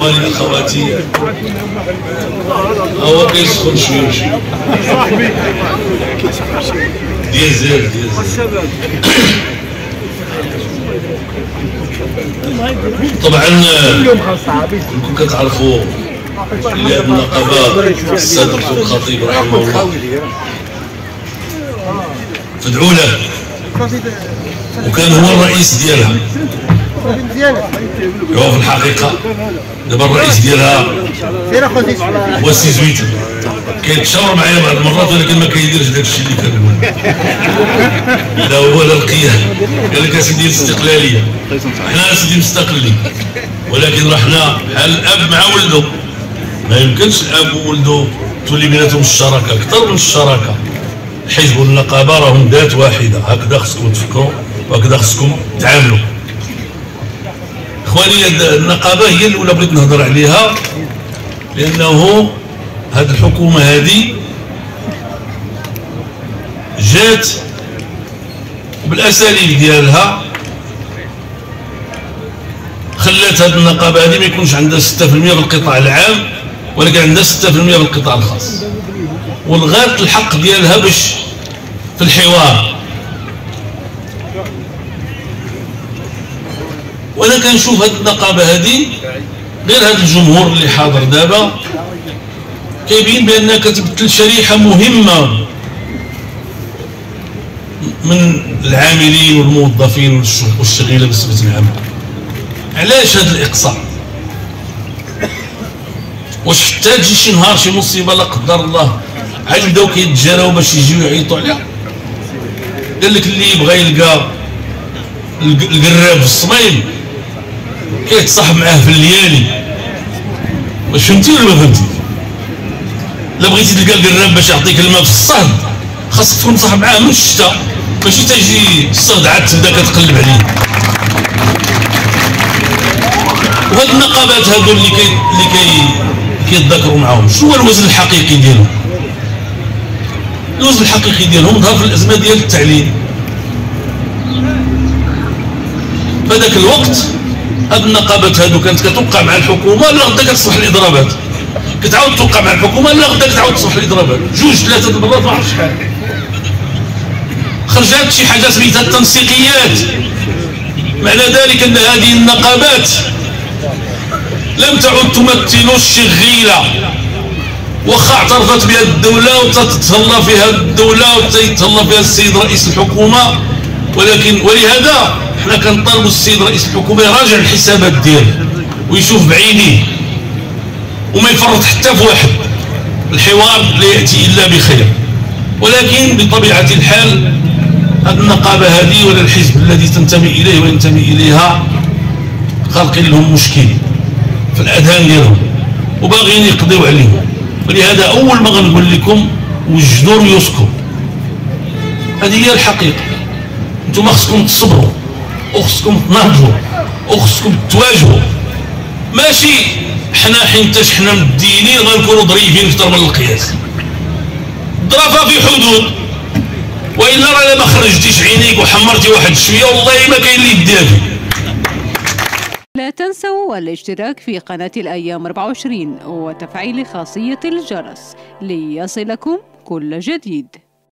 اخواتي هو كيسخن شويه شويه ديال طبعا كنتم كتعرفوا اللي هاد النقابه السيد دكتور الخطيب رحمه الله تدعو له وكان هو الرئيس ديالها. هو في الحقيقه دابا الرئيس ديالها هو السي زويت، كيتشاور معايا بعض المرات ولكن ما كيديرش داك الشيء اللي كنقول. لا هو لا القيادة قال لك اسيدي الاستقلاليه، حنا اسيدي مستقلين، ولكن رحنا بحال الاب مع ولده. ما يمكنش الاب وولده تولي بيناتهم الشراكه اكثر من الشراكه. الحزب والنقابه راهم ذات واحده، هكذا خصكم تفكروا وهكذا خصكم تعاملوا. اخواني النقابه هي الاولى بغيت نهضر عليها، لانه هذه الحكومه هذه جات بالاساليب ديالها خلات هذه النقابه هذه ما يكونش عندها 6% بالقطاع العام ولكن عندها 6% بالقطاع الخاص، والغات الحق ديالها باش في الحوار. وانا كنشوف هذه النقابه هذه غير هذا الجمهور اللي حاضر دابا كيبين بانها كتمثل شريحه مهمه من العاملين والموظفين والشغيله بصفه العامه. علاش هذا الاقصاء؟ واش حتى تجي شي نهار شي مصيبه لا قدر الله عاد يبداو كيتجاراو باش يجيو يعيطوا عليها؟ قال لك اللي يبغى يلقى القراب في الصميم كيتصاحب معاه في الليالي. واش فهمتي ولا ما فهمتي؟ لا بغيتي تلقى القراب باش يعطيك الماء في الصهد خاصك تكون مصاحب معاه من الشتاء، ماشي تجي الصهد عاد تبدا كتقلب عليه. وهاد النقابات هادو اللي كيتذاكروا معاهم شنو هو الوزن الحقيقي ديالهم؟ الوزن الحقيقي ديالهم ظهر في الازمه ديال التعليم. فذاك الوقت هاد النقابات هادو كانت كتوقع مع الحكومه لا غدا كتصلح الاضرابات، كتعاود توقع مع الحكومه لا غدا كتعاود تصلح الاضرابات، جوج ثلاثه المرات ما عرفتش شحال. خرجت شي حاجه سميتها التنسيقيات، معنى ذلك ان هذه النقابات لم تعد تمثل الشغيله، واخا اعترفت بها الدوله وتتهلا فيها الدوله وتتهلا فيها السيد رئيس الحكومه، ولهذا حنا كنطالبوا السيد رئيس الحكومه يراجع الحسابات ديالو ويشوف بعينيه وما يفرط حتى في واحد. الحوار لا ياتي الا بخير، ولكن بطبيعه الحال هذه النقابه هذه ولا الحزب الذي تنتمي اليه وينتمي اليها خالقين لهم مشكل في الاذهان ديالهم وباغيين يقضيو عليهم. ولهذا اول ما غنقول لكم وجدوا ريوسكم، هذه هي الحقيقه. انتم خصكم تصبروا وخصكم تناضلوا وخصكم تواجهوا، ماشي حنا حينتاش حنا مدينين غنكونوا ظريفين اكثر من القياس. الظرافه في حدود، والا راه ما خرجتيش عينيك وحمرتي واحد شويه والله ما كاين اللي يديها فيك. لا تنسوا الاشتراك في قناة الأيام 24 وتفعيل خاصية الجرس ليصلكم كل جديد.